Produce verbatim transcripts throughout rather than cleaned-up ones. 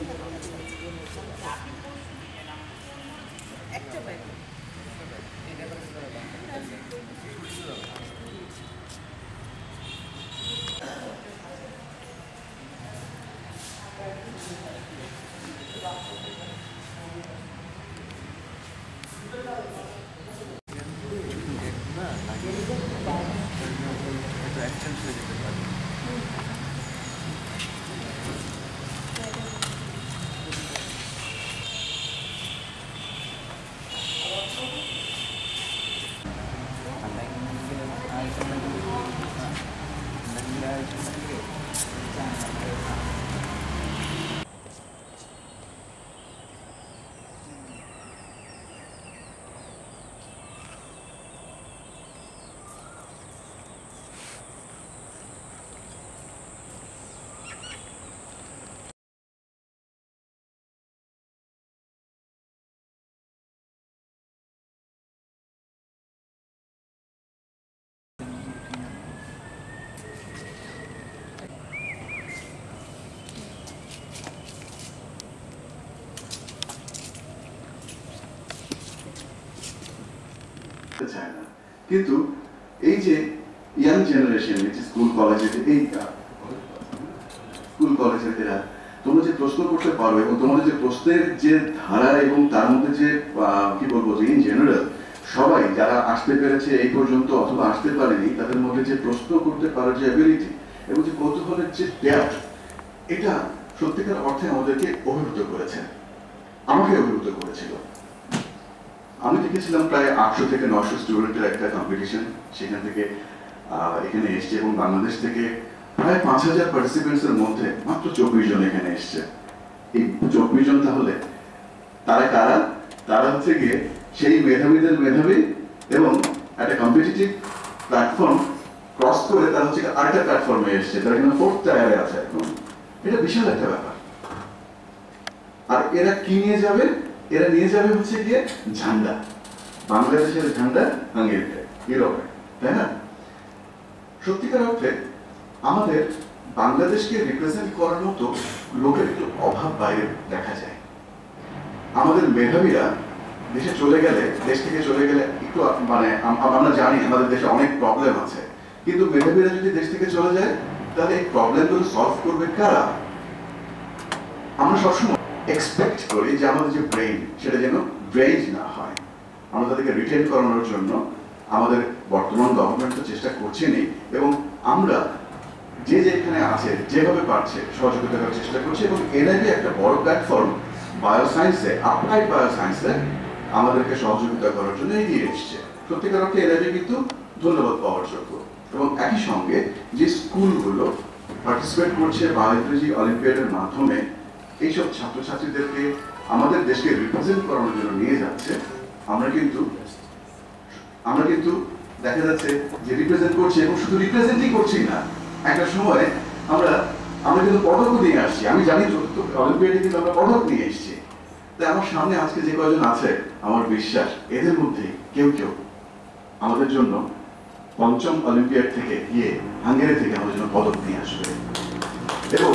চায় না, কিন্তু এই যে ইয়াং জেনারেশন স্কুল কলেজে এই স্কুল কলেজের এরা তোমরা যে প্রশ্ন করতে পারো এবং তোমাদের যে প্রশ্নের যে ধারা এবং তার মধ্যে যে কি বলবো যে ইন জেনারেল সবাই যারা আসতে পেরেছে এই পর্যন্ত অথবা আসতে পারেনি তাদের মধ্যে যে প্রশ্ন করতে পারার যে অ্যাবিলিটি এবং যে কৌতূহলের যে ডেপথ, এটা সত্যিকার অর্থে আমাদেরকে অভিভূত করেছে, আমাকে অভিভূত করেছিল। আমি দেখেছিলাম প্রায় আটশো থেকে নশো স্টুডেন্টের একটা কম্পিটিশন, সেখান থেকে এখানে এসছে এবং বাংলাদেশ থেকে প্রায় পাঁচ হাজার পার্টিসিপেন্টস এর মধ্যে মাত্র চব্বিশ জন এখানে এসছে। এই চব্বিশ জন তাহলে তারা কারা? তারা হচ্ছে গিয়ে সেই মেধাবীদের মেধাবী এবং একটা কম্পিটিটিভ প্ল্যাটফর্ম ক্রস করে তারা হচ্ছে আরেকটা প্ল্যাটফর্মে এসছে, তারা কিন্তু ফোর্থ টায়ারে আছে এখন। এটা বিশাল একটা ব্যাপার। আর এরা কি নিয়ে যাবে? এরা নিয়ে যাবে হচ্ছে গিয়ে ঝান্ডা, বাংলাদেশের ঝান্ডা হাঙ্গেরিতে, ইউরোপে, তাই না? সত্যিকার অর্থে আমাদের বাংলাদেশকে রিপ্রেজেন্ট করার মতো লোকের একটু অভাব বাইরে দেখা যায়। আমাদের মেধাবীরা দেশে চলে গেলে, দেশ থেকে চলে গেলে একটু মানে আমরা জানি আমাদের দেশে অনেক প্রবলেম আছে, কিন্তু মেধাবীরা যদি দেশ থেকে চলে যায় তাহলে এই প্রবলেমগুলো সলভ করবে কারা? আমরা সবসময় এক্সপেক্ট করি যে আমাদের যে ব্রেইন সেটা যেন ব্রেইন না হয়। আমরা তাদেরকে রিটেন করানোর জন্য আমাদের বর্তমান গভর্নমেন্ট তো চেষ্টা করছেনই, এবং আমরা যে যেখানে আছে যেভাবে পারছে সহযোগিতা করার চেষ্টা করছি, এবং এনআইভি একটা বড় প্ল্যাটফর্ম বায়োসায়েন্সে, অ্যাপ্লাইড বায়োসায়েন্সে আমাদেরকে সহযোগিতা করার জন্য এগিয়ে এসছে। সত্যিকার অর্থে এনআইভি কিন্তু ধন্যবাদ পাওয়ার যোগ্য। এবং একই সঙ্গে যে স্কুলগুলো পার্টিসিপেট করছে বায়োলজি অলিম্পিয়াডের মাধ্যমে এইসব ছাত্রছাত্রীদেরকে আমাদের দেশকে রিপ্রেজেন্ট করানোর জন্য নিয়ে যাচ্ছে, আমরা কিন্তু আমরা কিন্তু দেখা যাচ্ছে যে রিপ্রেজেন্ট করছি, এবং শুধু রিপ্রেজেন্টই করছি না, একটা সময় আমরা আমরা কিন্তু পদকও নিয়ে আসছি। আমি জানি অলিম্পিয়াডে কিন্তু আমরা পদক নিয়ে এসেছি। তাই আমার সামনে আজকে যে কয়জন আছে, আমার বিশ্বাস এদের মধ্যে কেউ কেউ আমাদের জন্য পঞ্চম অলিম্পিয়াড থেকে গিয়ে হাঙ্গেরি থেকে আমাদের জন্য পদক নিয়ে আসবে। এবং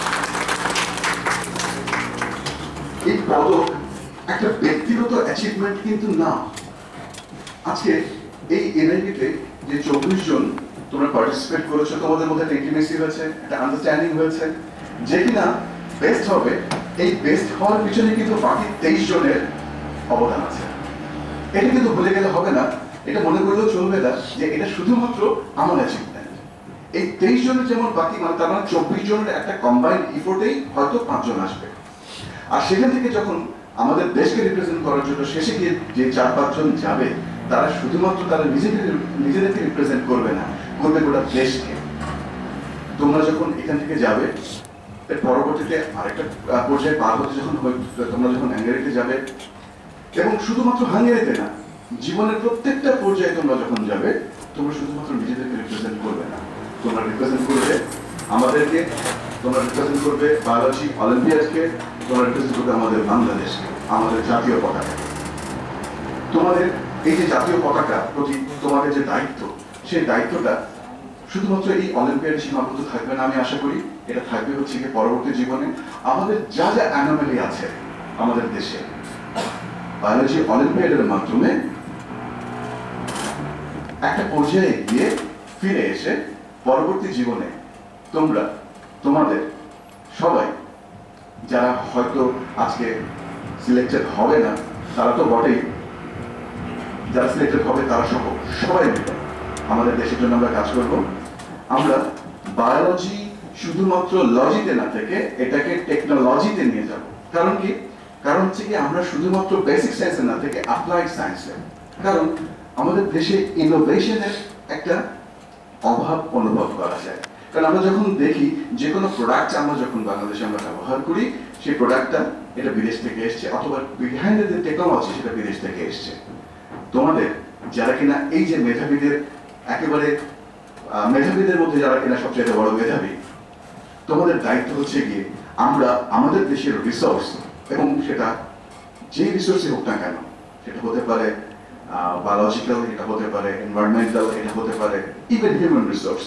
এই পদক একটা ব্যক্তিগত অ্যাচিভমেন্ট কিন্তু না। আজকে এই এনআইভিতে যে চব্বিশ জন তোমরা পার্টিসিপেট করেছো, তোমাদের মধ্যে একটা ইন্টিমেসি হয়েছে, একটা আন্ডারস্ট্যান্ডিং হয়েছে, যে কিনা বেস্ট হবে। এই বেস্ট হওয়ার পিছনে কিন্তু বাকি তেইশ জনের অবদান আছে। এটা কিন্তু ভুলে গেলে হবে না, এটা মনে করলেও চলবে না যে এটা শুধুমাত্র আমার অ্যাচিভমেন্ট। এই তেইশ জনের যেমন বাকি, মানে তার মানে চব্বিশ জনের একটা কম্বাইন্ড ইফোর্টেই হয়তো পাঁচজন আসবে। আর সেখান থেকে যখন আমাদের দেশকে রিপ্রেজেন্ট করার জন্য শেষে গিয়ে যে চার পাঁচজন যাবে, তারা শুধুমাত্র তারা নিজেকে নিজেদেরকে রিপ্রেজেন্ট করবে না, করবে গোটা দেশকে। তোমরা যখন এখান থেকে যাবে, এর পরবর্তীতে আরেকটা পর্যায়ে পার হতে যখন তোমরা যখন হাঙ্গেরিতে যাবে, এবং শুধুমাত্র হাঙ্গেরিতে না, জীবনের প্রত্যেকটা পর্যায়ে তোমরা যখন যাবে, তোমরা শুধুমাত্র নিজেদেরকে রিপ্রেজেন্ট করবে না, তোমরা রিপ্রেজেন্ট করবে আমাদেরকে, তোমরা রিপ্রেজেন্ট করবে বায়োলজি অলিম্পিয়াডকে, তোমরা রিপ্রেজেন্ট করবে আমাদের বাংলাদেশকে, আমাদের জাতীয় পতাকা। তোমাদের এই যে জাতীয় পতাকা প্রতি তোমাদের যে দায়িত্ব, সেই দায়িত্বটা শুধুমাত্র এই অলিম্পিয়াডে সীমাবদ্ধ থাকবে না আমি আশা করি, এটা থাকবে হচ্ছে কি পরবর্তী জীবনে আমাদের যা যা অ্যানোমালি আছে আমাদের দেশে বায়োলজি অলিম্পিয়াডের মাধ্যমে একটা পর্যায়ে গিয়ে ফিরে এসে পরবর্তী জীবনে তোমরা তোমাদের সবাই যারা হয়তো আজকে সিলেক্টেড হবে না তারা তো বটেই, যারা সিলেক্টেড হবে তারা সহ সবাই মিলে আমাদের দেশের জন্য আমরা কাজ করব। আমরা বায়োলজি শুধুমাত্র লজিতে না থেকে এটাকে টেকনোলজিতে নিয়ে যাব। কারণ কি? কারণ হচ্ছে কি আমরা শুধুমাত্র বেসিক সায়েন্সে না থেকে অ্যাপ্লাইড সায়েন্সে, কারণ আমাদের দেশে ইনোভেশনের একটা অভাব অনুভব করা যায়। কারণ আমরা যখন দেখি যে কোনো প্রোডাক্ট আমরা যখন বাংলাদেশে আমরা ব্যবহার করি সেই প্রোডাক্টটা এটা বিদেশ থেকে এসছে, অথবা বিহাইন্ড দ্য টেকনোলজি সেটা বিদেশ থেকে এসছে। তোমাদের যারা কিনা এই যে মেধাবীদের একেবারে মেধাবীদের মধ্যে যারা কিনা সবচেয়ে বড় মেধাবী, তোমাদের দায়িত্ব হচ্ছে গিয়ে আমরা আমাদের দেশের রিসোর্স, এবং সেটা যে রিসোর্সই হোক না কেন, সেটা হতে পারে বায়োলজিক্যাল, এটা হতে পারে এনভায়রনমেন্টাল, এটা হতে পারে ইভেন হিউম্যান রিসোর্স,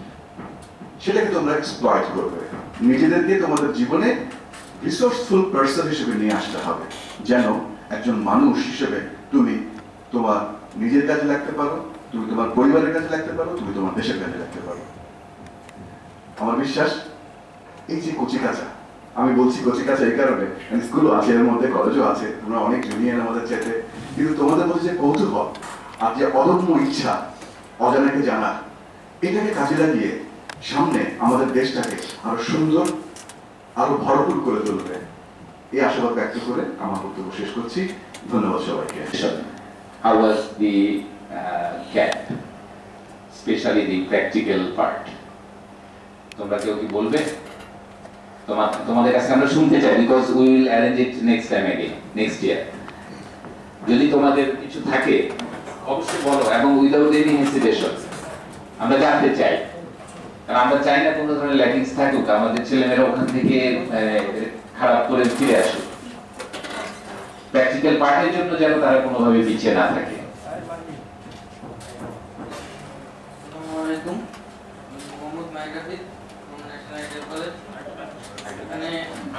সেটাকে তোমরা এক্সপ্লয়েট করবে। নিজেদেরকে তোমাদের জীবনে রিসোর্সফুল পার্সন হিসেবে নিয়ে আসতে হবে, যেন একজন মানুষ হিসেবে তুমি তোমার নিজের কাজে লাগতে পারো, তুমি তোমার পরিবারের কাজে লাগতে পারো, তুমি তোমার দেশের কাজে লাগতে পারো। আমার বিশ্বাস এই যে কচি কাঁচা, আমি বলছি কচি কাঁচা এই কারণে স্কুলও আছে, এর মধ্যে কলেজও আছে, তোমরা অনেক জুনিয়র আমাদের চাইতে, কিন্তু তোমাদের মধ্যে যে কৌতূহল আর যে অদম্য ইচ্ছা অজানাকে জানা, এটাকে কাজে লাগিয়ে সামনে আমাদের দেশটাকে আরো সুন্দর আরো ভরপুর করে তুলবে, এই আশাবাদ ব্যক্ত করে আমার বক্তব্য শেষ করছি। ধন্যবাদ সবাইকে। How was the uh, gap, especially the practical part? তোমরা কেউ কি বলবে? তোমার তোমাদের কাছে আমরা শুনতে চাই, because we will arrange it next time again, next year. যদি তোমাদের কিছু থাকে অবশ্যই বলো, এবং উইদাউট এনি হেসিটেশন আমরা জানতে চাই, কারণ আমরা চাই না কোনো ধরনের ল্যাকিংস থাকুক, আমাদের ছেলেমেয়েরা ওখান থেকে খারাপ করে ফিরে আসুক। প্র্যাকটিক্যাল পার্টের জন্য যেন তারা কোনোভাবে পিছিয়ে না থাকে। আসসালামু আলাইকুম, Mohammad Maikafid from National Ideal College. এখানে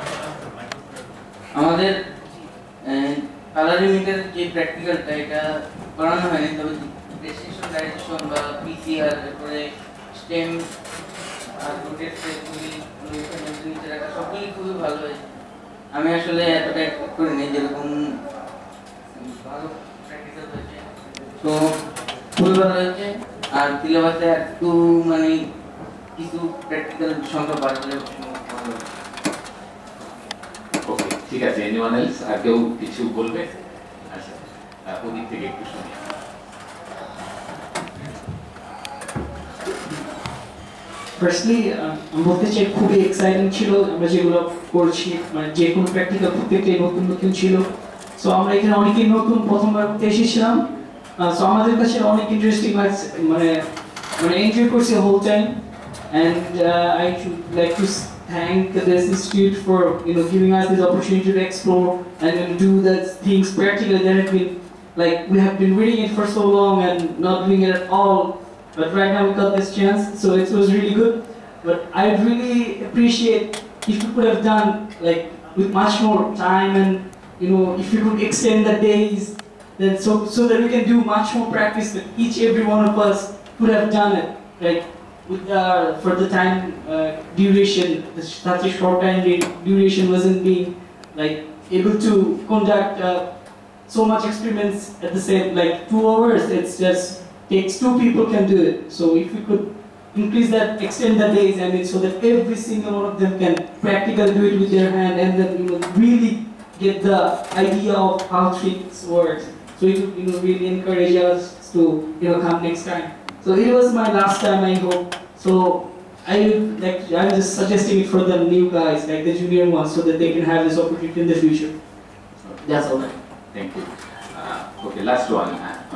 আমাদের কালারিমিটার যে প্র্যাকটিক্যালটা এটা করানো হয়নি, তবে ডেস্টিনেশন ডাইরেকশন বা পিসিআর, তারপরে স্টেম আর রুটেড সেটগুলি নিচে রাখা সবগুলি খুবই ভালো হয়েছে। আমি আসলে এতটা এক্সপেক্ট করিনি যেরকম ভালো প্র্যাকটিক্যাল হয়েছে, তো খুবই ভালো হয়েছে। আর সিলেবাসে একটু মানে কিছু প্র্যাকটিক্যাল সংখ্যা বাড়লে ভালো। ওকে, ঠিক আছে। Anyone else? আর কেউ কিছু বলবে? আচ্ছা, ওদিক থেকে একটু শুনি। ফার্স্টলি আমি বলতে চাই খুবই এক্সাইটিং ছিল, আমরা যেগুলো করছি মানে যে কোনো প্র্যাকটিক্যাল প্রত্যেকটাই নতুন নতুন ছিল। সো আমরা এখানে অনেকেই নতুন প্রথমবার করতে এসেছিলাম, সো আমাদের কাছে অনেক ইন্টারেস্টিং লাগছে, মানে মানে এনজয় করছি whole time. And I should like to thank this institute for you know giving us this opportunity to explore and you know, do the things practically that have been like we have been reading it for so long and not doing it at all. But right now we got this chance, so it was really good. But I really appreciate if you could have done like with much more time, and you know if you could extend the days, then so so that we can do much more practice. That each every one of us could have done it, like with uh, for the time uh, duration, the such a short time duration wasn't being like able to conduct uh, so much experiments at the same like two hours. It's just takes two people can do it. So if we could increase that, extend the days, I mean, so that every single one of them can practically do it with their hand, and then you know really get the idea of how tricks work. So it would you know really encourage us to you know come next time. So it was my last time, I hope. So I like I'm just suggesting it for the new guys, like the junior ones, so that they can have this opportunity in the future. That's all. Thank you. Uh, okay, last one.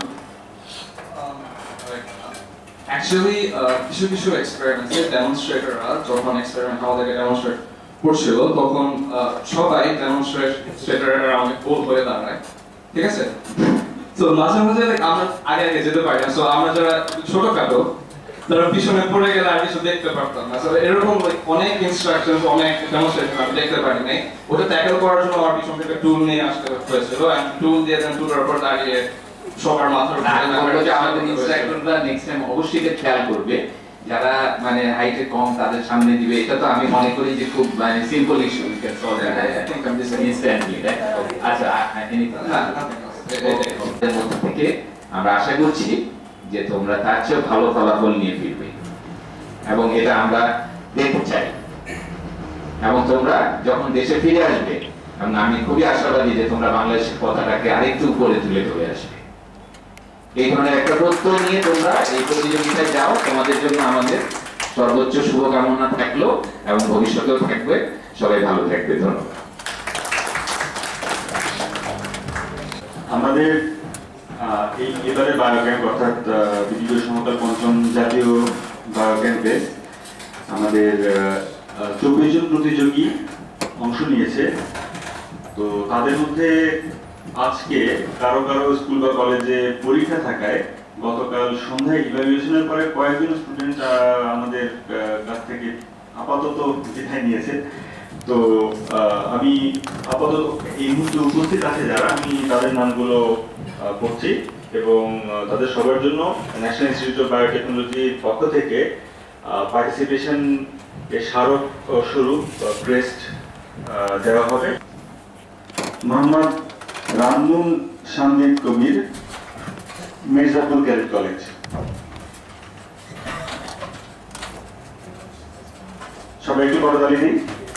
Actually, কিছু কিছু এক্সপেরিমেন্টে ডেমনস্ট্রেটররা যখন experiment আমাদেরকে demonstrate করছিল তখন সবাই ডেমনস্ট্রেটরের অনেক গোল হয়ে দাঁড়ায়, ঠিক আছে? তো মাঝে মাঝে আমরা আগে আগে যেতে পারি না, সো আমরা যারা ছোটখাটো তারা পিছনে পড়ে গেলে আর কিছু দেখতে পারতাম না। আসলে এরকম অনেক ইনস্ট্রাকশন, অনেক ডেমনস্ট্রেশন আমি দেখতে পারি নাই। ওটা ট্যাকেল করার জন্য আমার পিছন থেকে টুল নিয়ে আসতে হয়েছিল, এন্ড টুল দিয়ে দেন টুলের উপর দাঁড়িয়ে সবার মাথার উপরে আমাদের ইনস্ট্রাক্টররা নেক্সট টাইম অবশ্যই খেয়াল করবে যারা মানে হাইটে কম তাদের সামনে দিবে। এটা তো আমি মনে করি যে খুব মানে simple issue, we can solve that I think I this instantly right. আচ্ছা এনিথিং না এর মধ্যে থেকে আমরা আশা করছি যে তোমরা তার চেয়ে ভালো ফলাফল নিয়ে ফিরবে এবং এটা আমরা দেখতে চাই। এবং তোমরা যখন দেশে ফিরে আসবে, এবং আমি খুবই আশাবাদী যে তোমরা বাংলাদেশের পতাকাকে আরেকটু উপরে তুলে ধরে আসবে। এই ধরনের একটা প্রত্যয় নিয়ে তোমরা এই প্রতিযোগিতায় যাও। তোমাদের জন্য আমাদের সর্বোচ্চ শুভকামনা থাকলো এবং ভবিষ্যতেও থাকবে। সবাই ভালো থাকবে, ধন্যবাদ। আমাদের এই এবারে বায়োক্যাম্প অর্থাৎ বিদ্যুৎ সমতল পঞ্চম জাতীয় বায়োক্যাম্পে আমাদের চব্বিশ জন প্রতিযোগী অংশ নিয়েছে। তো তাদের মধ্যে আজকে কারো কারো স্কুল বা কলেজে পরীক্ষা থাকায় গতকাল সন্ধ্যায় ইভ্যালুয়েশনের পরে কয়েকজন স্টুডেন্ট আমাদের কাছ থেকে আপাতত বিদায় নিয়েছে। তো আমি আপাতত এই মুহূর্তে উপস্থিত আছে যারা, আমি তাদের নামগুলো পড়ছি এবং তাদের সবার জন্য ন্যাশনাল ইনস্টিটিউট অফ বায়োটেকনোলজির পক্ষ থেকে পার্টিসিপেশন এর স্মারক স্বরূপ ক্রেস্ট দেওয়া হবে। Mohammad Ramnun Shamid Kabir, Mirzapur Cadet College. সবাই একটু করতালি দিই।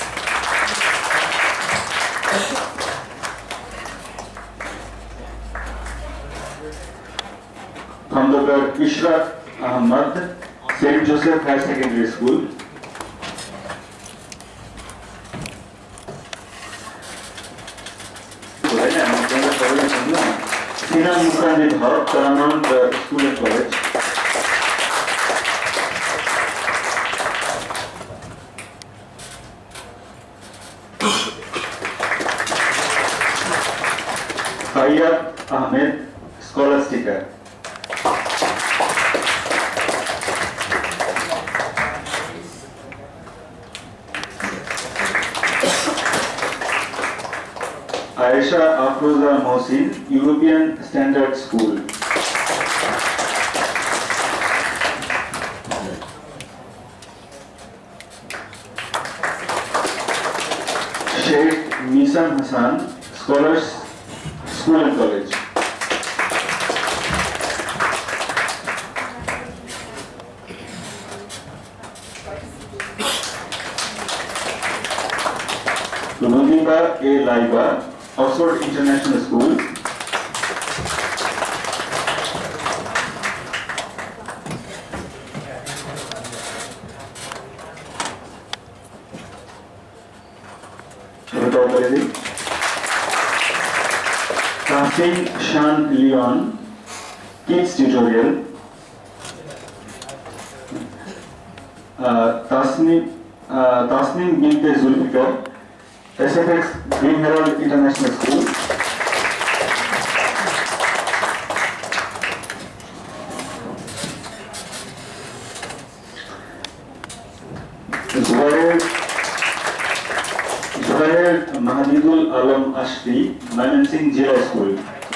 Khondokar Ishrak Ahmed, Saint Joseph Higher Secondary School. Sinan Mukherjee Haque, Paramount School and College. Faiyad Ahmed, Scholastica. Ayesha Afroza Mohsin, European Standard School. Sheikh Misan Hasan, Scholars School and College. Rudiba এ Laiba, Oxford International School. Tahsin Shan Leon, Kids Tutorial. Tasnim Tasnim Binte Zulfikar, S F X Green Herald International School. Zubair মাহদিদুল Alam Ashfi, Mymensingh Zilla School.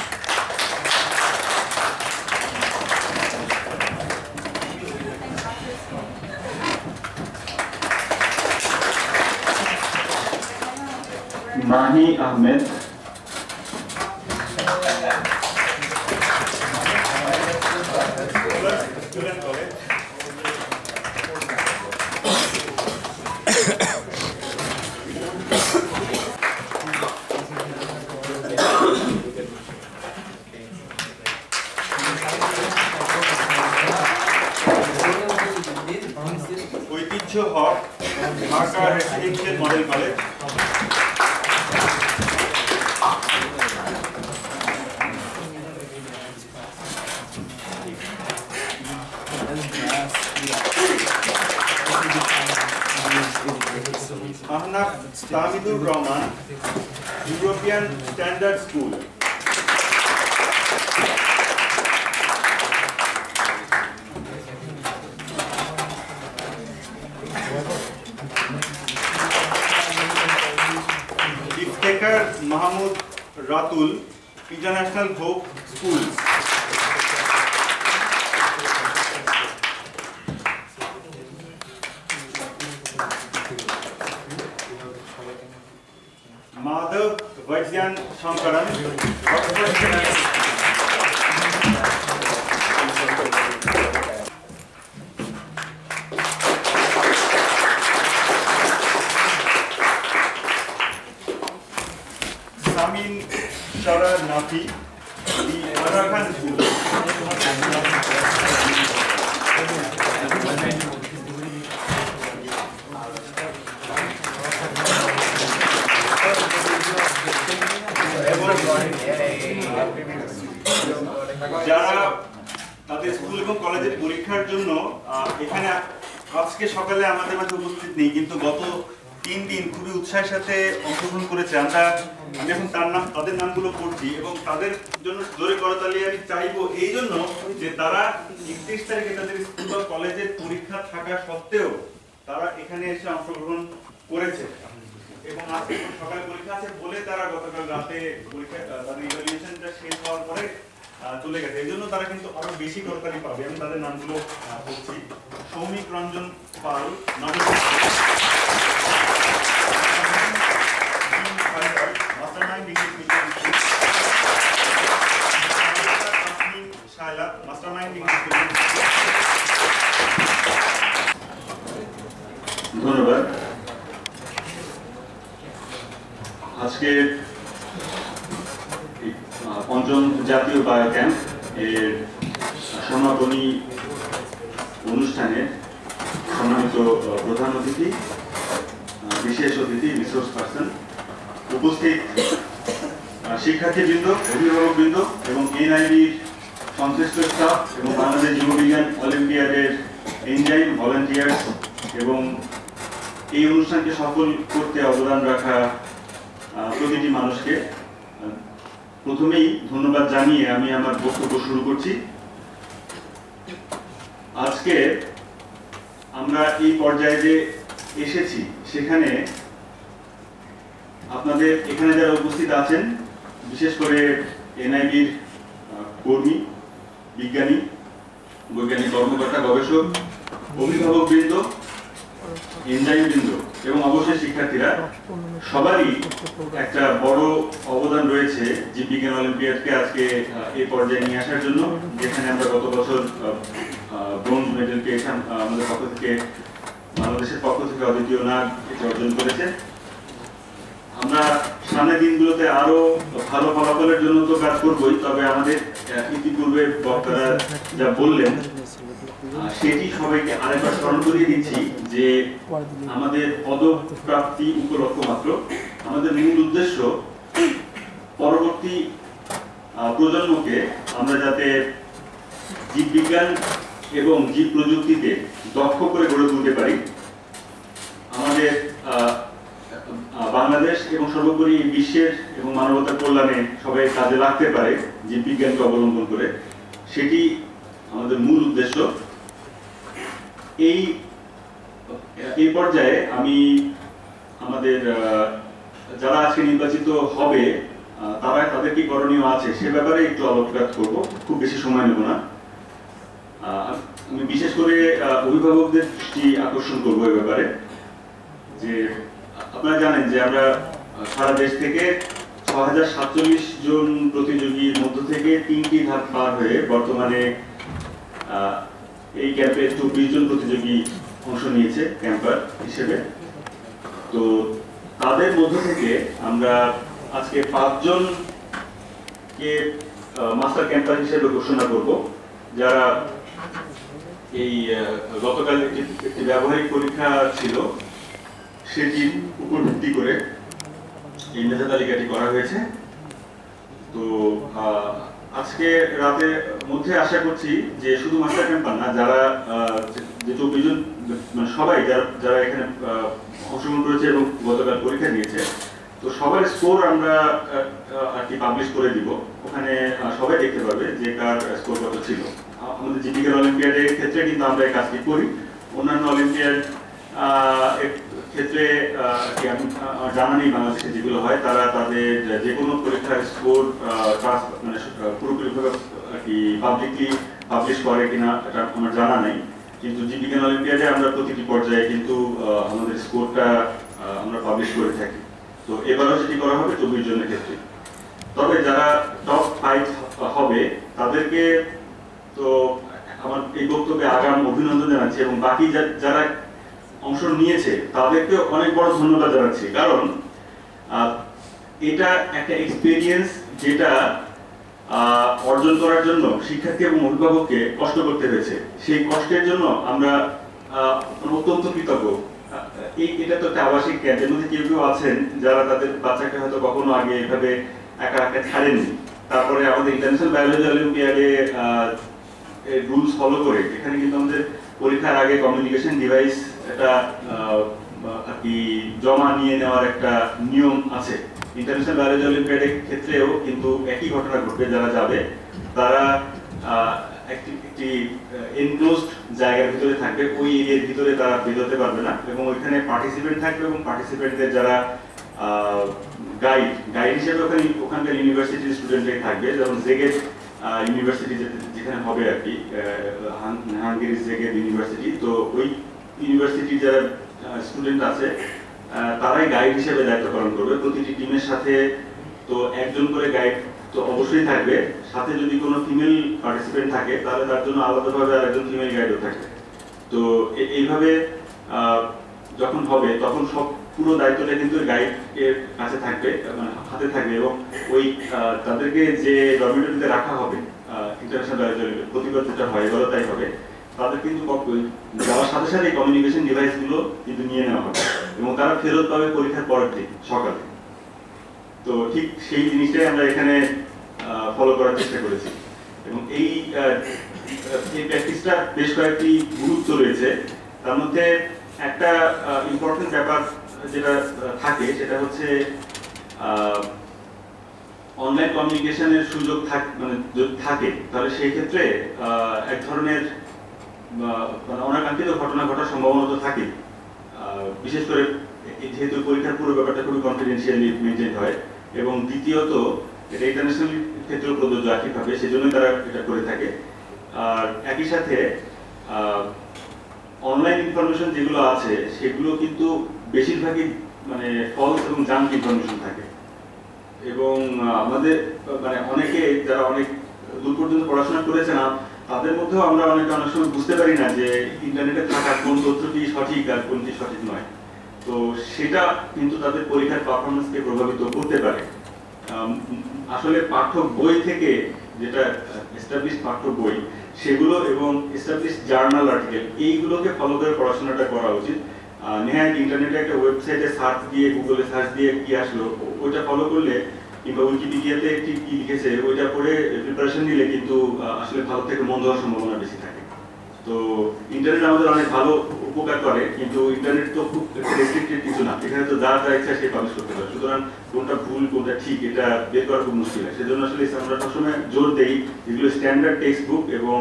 Mahi Ahmed, Oitijjhya Haque, Dhaka Residential Model College. Ahnaf Tahmidur Rahman, European Standard School. Maker Mohammed Ratul, International Hope School. Madhav Vaidyan Shankaran, Samin Shara Nafi, the Uttarakhand School. যারা তাদের school এবং কলেজের পরীক্ষার জন্য এখানে আজকে সকালে আমাদের মাঝে উপস্থিত নেই, কিন্তু গত তিন দিন খুবই উৎসাহের সাথে অংশগ্রহণ করেছে। আমরা আমি এখন তার নাম তাদের নামগুলো পড়ছি এবং তাদের জন্য জোরে করতালি আমি চাইবো এই জন্য যে তারা একত্রিশ তারিখে তাদের স্কুল বা কলেজের পরীক্ষা থাকা সত্ত্বেও তারা এখানে এসে অংশগ্রহণ করেছে এবং আজকে সকালে পরীক্ষা আছে বলে তারা গতকাল রাতে পরীক্ষা তাদের ইভ্যালুয়েশনটা শেষ হওয়ার পরে চলে গেছে। এই জন্য তারা কিন্তু আরো বেশি করতালি পাবে। আমি তাদের নামগুলো বলছি। Soumik Ranjan Pal, Mastermind English Medium School, Shayla Mastermind English Medium School. ধন্যবাদ। আজকে পঞ্চম জাতীয় বায়ো ক্যাম্প এর সমাপনী অনুষ্ঠানে সম্মানিত প্রধান অতিথি, বিশেষ অতিথি, রিসোর্স পার্সন, উপস্থিত শিক্ষার্থীবৃন্দ, অভিভাবকবৃন্দ এবং এনআইবির সংশ্লিষ্ট স্টাফ এবং বাংলাদেশ জীববিজ্ঞান অলিম্পিয়াডের এনজাইম ভলান্টিয়ার্স এবং এই অনুষ্ঠানকে সফল করতে অবদান রাখা প্রতিটি মানুষকে প্রথমেই ধন্যবাদ জানিয়ে আমি আমার বক্তব্য শুরু করছি। আজকে আমরা এই পর্যায়ে যে এসেছি সেখানে আপনাদের এখানে যারা উপস্থিত আছেন, বিশেষ করে এনআইবির কর্মী, বিজ্ঞানী, বৈজ্ঞানিক কর্মকর্তা, গবেষক, অভিভাবকবৃন্দ, এনজাইমবৃন্দ এবং অবশ্যই শিক্ষার্থীরা, সবারই একটা বড় অবদান রয়েছে জীববিজ্ঞান অলিম্পিয়াডকে আজকে এই পর্যায়ে নিয়ে আসার জন্য, যেখানে আমরা গত বছর ব্রোঞ্জ মেডেল পেয়েছিলাম আমাদের পক্ষ থেকে, বাংলাদেশের পক্ষ থেকে অদ্বিতীয় নাগ অর্জন করেছে। আমরা সামনের দিনগুলোতে আরো ভালো ফলাফলের জন্য তো কাজ করবোই, তবে আমাদের ইতিপূর্বে বক্তারা যা বললেন সেটি সবাইকে আরেকবার স্মরণ করিয়ে দিচ্ছি যে আমাদের পদপ্রাপ্তি উপলক্ষ মাত্র। আমাদের মূল উদ্দেশ্য পরবর্তী প্রজন্মকে আমরা যাতে জীববিজ্ঞান এবং জীব প্রযুক্তিতে দক্ষ করে গড়ে তুলতে পারি, আমাদের বাংলাদেশ এবং সর্বোপরি বিশ্বের এবং মানবতার কল্যাণে সবাই কাজে লাগতে পারে জীববিজ্ঞানকে অবলম্বন করে, সেটি আমাদের মূল উদ্দেশ্য। এই এই পর্যায়ে আমি আমাদের যারা আজকে নির্বাচিত হবে তারা তাদের কি করণীয় আছে সে ব্যাপারে একটু আলোকপাত করব, খুব বেশি সময় নেব না। আমি বিশেষ করে অভিভাবকদের দৃষ্টি আকর্ষণ করবো এ ব্যাপারে যে আপনারা জানেন যে আমরা সারা দেশ থেকে ছ হাজার সাতচল্লিশ জন প্রতিযোগীর মধ্য থেকে তিনটি ধাপ পার হয়ে বর্তমানে এই ক্যাম্পে চব্বিশ জন প্রতিযোগী অংশ নিয়েছে ক্যাম্পার হিসেবে। তো তাদের মধ্য থেকে আমরা আজকে পাঁচজনকে মাস্টার ক্যাম্পার হিসেবে ঘোষণা করব, যারা এই গতকাল একটি ব্যবহারিক পরীক্ষা ছিল সেটির উপর ভিত্তি করে এই মেধা তালিকাটি করা হয়েছে। তো আজকে রাতের মধ্যে আশা করছি যে শুধু মাস্টার ক্যাম্পার না, যারা যে চব্বিশ জন মানে সবাই যারা যারা এখানে অংশগ্রহণ করেছে এবং গতকাল পরীক্ষা দিয়েছে, তো সবার স্কোর আমরা আর কি পাবলিশ করে দিব। ওখানে সবাই দেখতে পাবে যে কার স্কোর কত ছিল। আমাদের জীববিজ্ঞান অলিম্পিয়াডের ক্ষেত্রে কিন্তু আমরা এই কাজটি করি, অন্যান্য অলিম্পিয়াড ক্ষেত্রে আমার জানা নেই বাংলাদেশে যেগুলো হয় তারা তাদের যে কোনো পরীক্ষার স্কোর মানে পুরোপুরিভাবে আর কি পাবলিকলি পাবলিশ করে কিনা এটা আমার জানা নেই, কিন্তু জীববিজ্ঞান অলিম্পিয়াডে আমরা প্রতিটি পর্যায়ে কিন্তু আমাদের স্কোরটা আমরা পাবলিশ করে থাকি। তো এবারও সেটি করা হবে চব্বিশ জনের ক্ষেত্রে। তবে যারা টপ ফাইভ হবে তাদেরকে তো আমার এই বক্তব্যে আগাম অভিনন্দন জানাচ্ছি, এবং বাকি যারা অংশ নিয়েছে তাদেরকে অনেক বড় ধন্যবাদ জানাচ্ছি, কারণ এটা একটা এক্সপিরিয়েন্স যেটা অর্জন করার জন্য শিক্ষার্থী এবং অভিভাবককে কষ্ট করতে হয়েছে। সেই কষ্টের জন্য আমরা অত্যন্ত কৃতজ্ঞ। এই এটা তো একটা আবাসিক ক্যাম্প, এর মধ্যে কেউ কেউ আছেন যারা তাদের বাচ্চাকে হয়তো কখনো আগে এভাবে একা একা ছাড়েননি। তারপরে আমাদের ইন্টারন্যাশনাল বায়োলজি অলিম্পিয়াডে রুলস ফলো করে এখানে কিন্তু আমাদের পরীক্ষার আগে কমিউনিকেশন ডিভাইস এটা আর কি জমা নিয়ে নেওয়ার একটা নিয়ম আছে। ইন্টারন্যাশনাল বায়োলজি অলিম্পিয়াডের ক্ষেত্রেও কিন্তু একই ঘটনা ঘটবে, যারা যাবে তারা একটি একটি এনক্লোজড জায়গার ভিতরে থাকবে, ওই এরিয়ার ভিতরে তারা বেরোতে পারবে না, এবং ওইখানে পার্টিসিপেন্ট থাকবে, এবং পার্টিসিপেন্টদের যারা গাইড গাইড হিসেবে ওখানে ওখানকার ইউনিভার্সিটির স্টুডেন্টরাই থাকবে, যেমন জেগেট ইউনিভার্সিটি যেখানে হবে আর কি, হাঙ্গেরির জেগেট ইউনিভার্সিটি। তো ওই ইউনিভার্সিটির যারা স্টুডেন্ট আছে তারাই গাইড হিসেবে দায়িত্ব পালন করবে প্রতিটি টিমের সাথে। তো একজন করে গাইড তো অবশ্যই থাকবে, সাথে যদি কোনো ফিমেল পার্টিসিপেন্ট থাকে তাহলে তার জন্য আলাদাভাবে আরেকজন ফিমেল গাইডও থাকবে। তো এইভাবে যখন হবে তখন সব পুরো দায়িত্বটা কিন্তু গাইড এর কাছে থাকবে, মানে হাতে থাকবে, এবং ওই তাদেরকে যে ডরমিটরিতে রাখা হবে ইন্টারন্যাশনাল বায়োলজি প্রতিবার যেটা হয় এবারও তাই হবে, তাদের কিন্তু যাওয়ার সাথে সাথে কমিউনিকেশন ডিভাইসগুলো কিন্তু নিয়ে নেওয়া হবে, এবং তারা ফেরত পাবে পরীক্ষার পরের দিন সকালে। তো ঠিক সেই জিনিসটাই আমরা এখানে ফলো করার চেষ্টা করেছি, এবং এই প্র্যাকটিসটা বেশ কয়েকটি গুরুত্ব রয়েছে। তার মধ্যে একটা ইম্পর্টেন্ট ব্যাপার যেটা থাকে সেটা হচ্ছে অনলাইন কমিউনিকেশনের সুযোগ মানে যদি থাকে তাহলে সেই ক্ষেত্রে এক ধরনের মানে অনাকাঙ্ক্ষিত ঘটনা ঘটার সম্ভাবনা তো থাকে, বিশেষ করে যেহেতু পরীক্ষার পুরো ব্যাপারটা খুবই কনফিডেন্সিয়ালি মেনটেন হয়, এবং দ্বিতীয়ত এটা ইন্টারন্যাশনাল ক্ষেত্রেও প্রযোজ্য একইভাবে, সেজন্যই তারা এটা করে থাকে। আর একই সাথে অনলাইন ইনফরমেশন যেগুলো আছে সেগুলো কিন্তু বেশিরভাগই মানে ফলস এবং জাঙ্ক ইনফরমেশন থাকে, এবং আমাদের মানে অনেকে যারা অনেক দূর পর্যন্ত পড়াশোনা করেছে না তাদের মধ্যেও আমরা অনেকে অনেক সময় বুঝতে পারি না যে ইন্টারনেটে থাকা কোন তথ্যটি সঠিক আর কোনটি সঠিক নয়। তো সেটা কিন্তু তাদের পরীক্ষার পারফরমেন্সকে প্রভাবিত করতে পারে। আসলে পাঠ্য বই থেকে যেটা এস্টাবলিশ পাঠ্য বই সেগুলো এবং এস্টাবলিশ জার্নাল আর্টিকেল এইগুলোকে ফলো করে পড়াশোনাটা করা উচিত। নেহায় ইন্টারনেটে একটা ওয়েবসাইটে সার্চ দিয়ে গুগলে সার্চ দিয়ে কি আসলো ওইটা ফলো করলে কিংবা উইকিপিডিয়াতে একটি কি লিখেছে ওইটা পড়ে প্রিপারেশন নিলে কিন্তু আসলে ভালো থেকে মন্দ হওয়ার সম্ভাবনা বেশি থাকে। তো ইন্টারনেট আমাদের অনেক ভালো উপকার করে, কিন্তু ইন্টারনেট তো খুব রেস্ট্রিক্টেড কিছু না, এখানে তো যা যা ইচ্ছা সে পাবলিশ করতে পারে, সুতরাং কোনটা ভুল কোনটা ঠিক এটা বের করা খুব মুশকিল হয়। সেজন্য আসলে আমরা সবসময় জোর দেই যেগুলো স্ট্যান্ডার্ড টেক্সট বুক এবং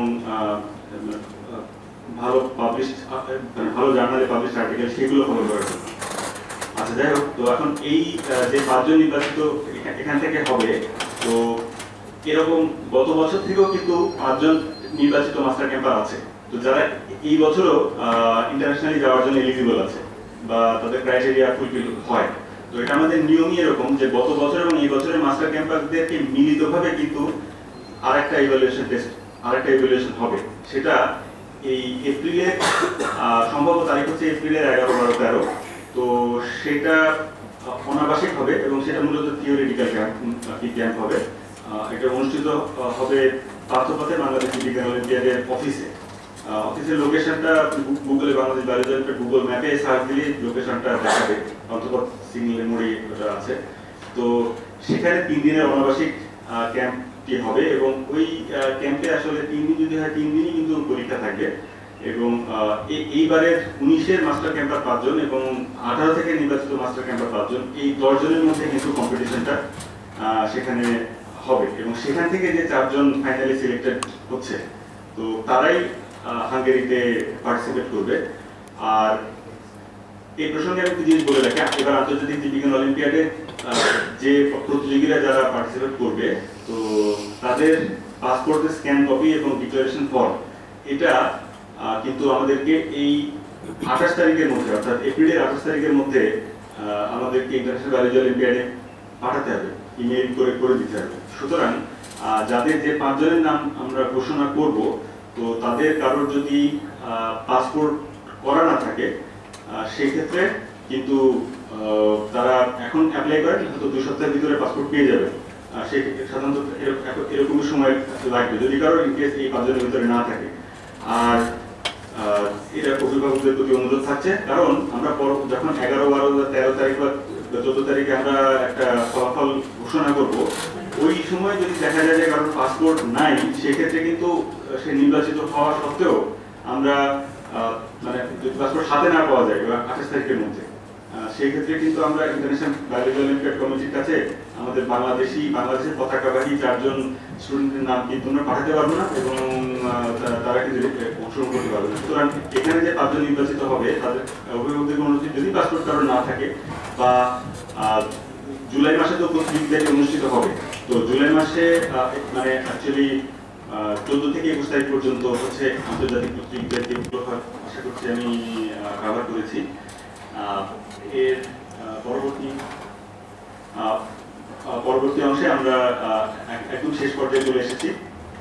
ভালো পাবলিশ মানে ভালো জার্নালে পাবলিশ আর্টিকেল সেগুলো ফলো করার জন্য। আচ্ছা যাই হোক, তো এখন এই যে পাঁচজন নির্বাচিত এখান থেকে হবে, তো এরকম গত বছর থেকেও কিন্তু পাঁচজন নির্বাচিত মাস্টার ক্যাম্পার আছে, তো যারা এই বছরও ইন্টারন্যাশনালি যাওয়ার জন্য এলিজিবল আছে বা তাদের ক্রাইটেরিয়া ফুলফিল হয়। তো এটা আমাদের নিয়মই এরকম যে গত বছর এবং এই বছরের মাস্টার ক্যাম্পারদেরকে মিলিতভাবে কিন্তু আরেকটা ইভ্যালুয়েশন টেস্ট আরেকটা ইভ্যালুয়েশন হবে, সেটা এই এপ্রিলের সম্ভাব্য তারিখ হচ্ছে এপ্রিলের এগারো বারো তেরো। তো সেটা অনাবাসিক হবে এবং সেটা মূলত থিওরিটিক্যাল ক্যাম্প ক্যাম্প হবে। এটা অনুষ্ঠিত হবে পার্থপথে বাংলাদেশ বিজ্ঞান অলিম্পিয়াডের অফিসে। অফিসের লোকেশনটা গুগলে বাংলাদেশ বায়োলজি অলিম্পিয়াড গুগল ম্যাপে সার্চ দিলে লোকেশনটা দেখাবে, অন্তপথ সিগন্যালের মোড়ে ওটা আছে। তো সেখানে তিন দিনের অনাবাসিক ক্যাম্পটি হবে এবং ওই ক্যাম্পে আসলে তিন দিন যদি হয় তিন দিনই কিন্তু পরীক্ষা থাকবে। এবং এইবারের উনিশের মাস্টার ক্যাম্পার পাঁচজন এবং আঠারো থেকে নির্বাচিত মাস্টার ক্যাম্পার পাঁচজন, এই দশজনের মধ্যে কিন্তু কম্পিটিশনটা সেখানে হবে এবং সেখান থেকে যে চারজন ফাইনালি সিলেক্টেড হচ্ছে তো তারাই হাঙ্গেরিতে পার্টিসিপেট করবে। আর এই প্রসঙ্গে আমি একটু জিনিস বলে রাখি, এবার আন্তর্জাতিক জীববিজ্ঞান অলিম্পিয়াডে যে প্রতিযোগীরা যারা পার্টিসিপেট করবে তো তাদের পাসপোর্টের স্ক্যান কপি এবং ডিক্লারেশন ফর্ম এটা কিন্তু আমাদেরকে এই আঠাশ তারিখের মধ্যে অর্থাৎ এপ্রিলের আঠাশ তারিখের মধ্যে আমাদেরকে ইন্টারন্যাশনাল বায়োলজি অলিম্পিয়াডে পাঠাতে হবে, ইমেইল করে করে দিতে হবে। সুতরাং যাদের যে পাঁচজনের নাম আমরা ঘোষণা করব তো তাদের কারোর যদি পাসপোর্ট করা না থাকে সেই ক্ষেত্রে কিন্তু তারা এখন অ্যাপ্লাই করেন হয়তো দুই সপ্তাহের ভিতরে পাসপোর্ট পেয়ে যাবে। সেই সাধারণত এরকম সময় লাগবে যদি কারোর ইনকেস এই পাঁচজনের ভিতরে না থাকে। আর এটা অভিভাবকদের প্রতি অনুরোধ থাকছে, কারণ আমরা যখন এগারো বারো তেরো তারিখ বা চোদ্দ তারিখে আমরা একটা ফলাফল ঘোষণা করব, ওই সময় যদি দেখা যায় যে কারোর পাসপোর্ট নাই সেক্ষেত্রে কিন্তু সে নির্বাচিত হওয়া সত্ত্বেও আমরা মানে যদি পাসপোর্ট হাতে না পাওয়া যায় আঠাশ তারিখের মধ্যে সেই ক্ষেত্রে কিন্তু আমরা ইন্টারন্যাশনাল বায়োলজি অলিম্পিয়াড কমিটির কাছে আমাদের বাংলাদেশি বাংলাদেশের পতাকাবাহী চারজন স্টুডেন্টের নাম কিন্তু আমরা পাঠাতে পারবো না এবং তারা কিন্তু অংশগ্রহণ করতে পারবে না। সুতরাং এখানে যে পাঁচজন নির্বাচিত হবে তাদের অভিভাবকদের অনুরোধ যদি পাসপোর্ট কারোর না থাকে বা জুলাই মাসে তো প্রতিযোগিতাটি অনুষ্ঠিত হবে, তো জুলাই মাসে মানে অ্যাকচুয়ালি চোদ্দ থেকে একুশ তারিখ পর্যন্ত হচ্ছে আন্তর্জাতিক প্রতিযোগিতাটি আশা করছি আমি কভার করেছি। এর পরবর্তী পরবর্তী অংশে আমরা একদম শেষ পর্যায়ে চলে এসেছি।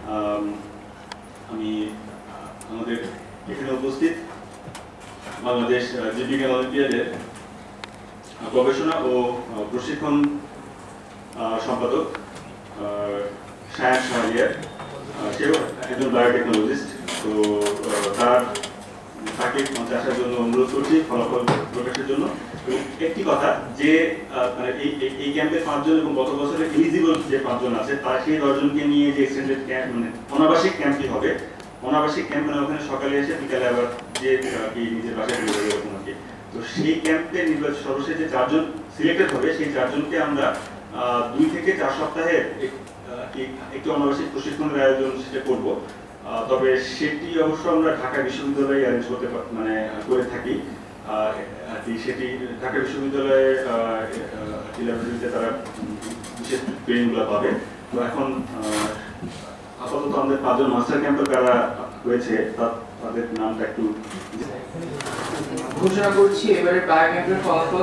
আমি আমাদের এখানে উপস্থিত বাংলাদেশ জীববিজ্ঞান অলিম্পিয়াডের গবেষণা ও প্রশিক্ষণ সম্পাদক সায়ান শাহরিয়ার, সেও একজন বায়োটেকনোলজিস্ট, তো তার তাকে মঞ্চে আসার জন্য অনুরোধ করছি ফলাফল প্রকাশের জন্য। এবং একটি কথা যে মানে এই এই ক্যাম্পের পাঁচজন এবং গত বছরের এলিজিবল যে পাঁচজন আছে তার সেই দশজনকে নিয়ে যে এক্সটেন্ডেড ক্যাম্প মানে অনাবাসিক ক্যাম্পটি হবে, অনাবাসিক ক্যাম্প মানে ওখানে সকালে এসে বিকালে আবার যে নিজের বাসায় চলে যাবে এরকম আর কি। তো সেই ক্যাম্পে নির্বাচন সর্বশেষ যে চারজন সিলেক্টেড হবে সেই চারজনকে আমরা দুই থেকে চার সপ্তাহের একটি অনাবাসিক প্রশিক্ষণের আয়োজন সেটা করবো। তবে সেটি অবশ্য আমরা ঢাকা বিশ্ববিদ্যালয়ে অ্যারেঞ্জ করতে মানে করে থাকি। সেটি ঢাকা বিশ্ববিদ্যালয়ে ল্যাবরেটরিতে তারা বিশেষ ট্রেনিংগুলো পাবে। তো এখন আপাতত আমাদের পাঁচজন মাস্টার ক্যাম্পের যারা হয়েছে তাদের নামটা একটু ঘোষণা করছি। এবারে বায়ো ক্যাম্পের ফলাফল।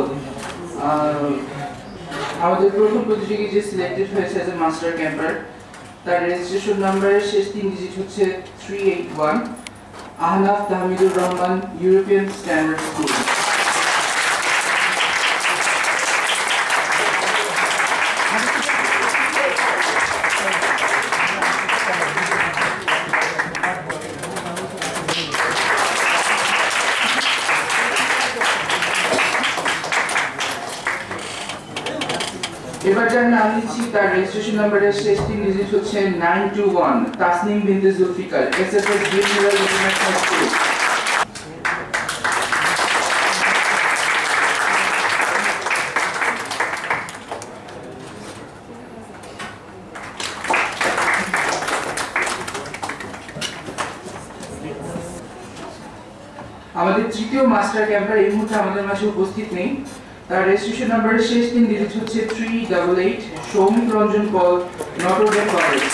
আমাদের প্রথম প্রতিযোগী যে সিলেক্টেড হয়েছে এজ এ মাস্টার ক্যাম্পার, তার রেজিস্ট্রেশন নাম্বারের শেষ তিন ডিজিট হচ্ছে three eight one, Ahnaf Tahmidur Rahman, European Standard School. এবার যার নাম দিচ্ছি তার রেজিস্ট্রেশন নাম্বারের শেষ তিন ডিজিট হচ্ছে nine two one, Tasnim Binte Zulfikar, SFS ভিব্রে ইন্টারন্যাশনাল স্কুল। আমাদের তৃতীয় মাস্টার ক্যাম্পার এই মুহূর্তে আমাদের মাঝে উপস্থিত নেই। তার রেজিস্ট্রেশন নাম্বারের শেষ তিন ডিজিট হচ্ছে three double eight, Soumik Ranjan Pal, Notre Dame College.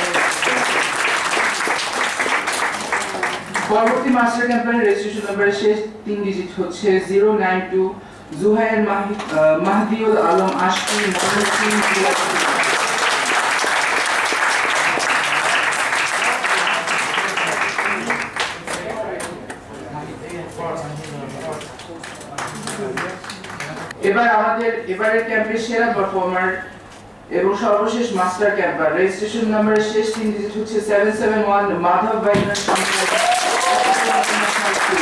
পরবর্তী মাস্টার ক্যাম্পারের রেজিস্ট্রেশন নাম্বারের শেষ তিন ডিজিট হচ্ছে zero nine two, Zuhayer Mahdiul Alam Ashki, Mymensingh. এবার আমাদের এবারের ক্যাম্পের সেরা পারফর্মার এবং সর্বশেষ মাস্টার ক্যাম্পার, রেজিস্ট্রেশন নাম্বারের শেষ তিন ডিজিট হচ্ছে সেভেন সেভেন ওয়ান, মাধব ভাইনার ইন্টারন্যাশনাল স্কুল।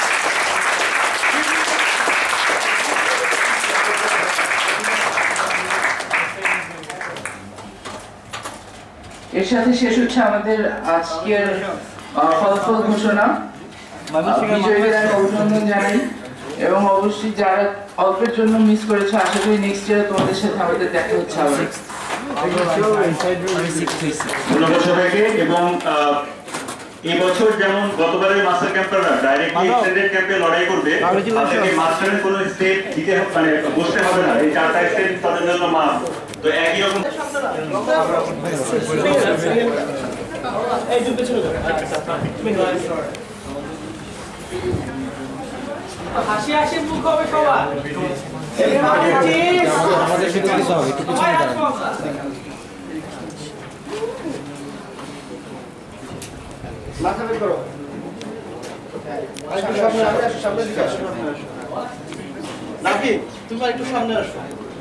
এর সাথে শেষ হচ্ছে আমাদের আজকের ফলাফল ঘোষণা। বিজয়ীদের আমি অভিনন্দন জানাই এবং অবশ্যই যারা অল্পের জন্য মিস করেছে আশা করি নেক্সট ইয়ারে তোমাদের সাথে আমাদের দেখা হচ্ছে আবার। ধন্যবাদ সবাইকে। এবং এই বছর যেমন গতবারের মাস্টার ক্যাম্পাররা ডাইরেক্টলি এক্সটেন্ডেড ক্যাম্পে লড়াই করবে, তাদেরকে মাস্টারের কোনো স্টেপ দিতে হবে, মানে বসতে হবে না, এই চারটা স্টেপ তাদের জন্য মাফ। তো একই রকম হাসি হাসি মুখ হবে সবার। আমাদের একটু দিতে হবে, একটু পিছনে দাঁড়ান। মাথা বের করো, আরেকটু সামনে আসো, সামনে দিকে আসো। নাকি তুমি একটু সামনে আসো।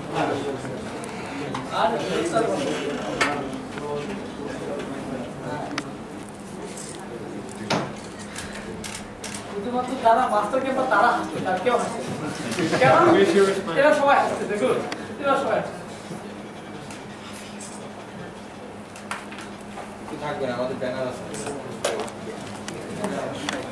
শুধুমাত্র যারা মাস্টার ক্যাম্পার তারা হাসছে, তার কেউ হাসছে কেন? এরা সবাই হাসছে, দেখুন এরা সবাই হাসছে। থাকবে না, আমাদের ব্যানার আছে।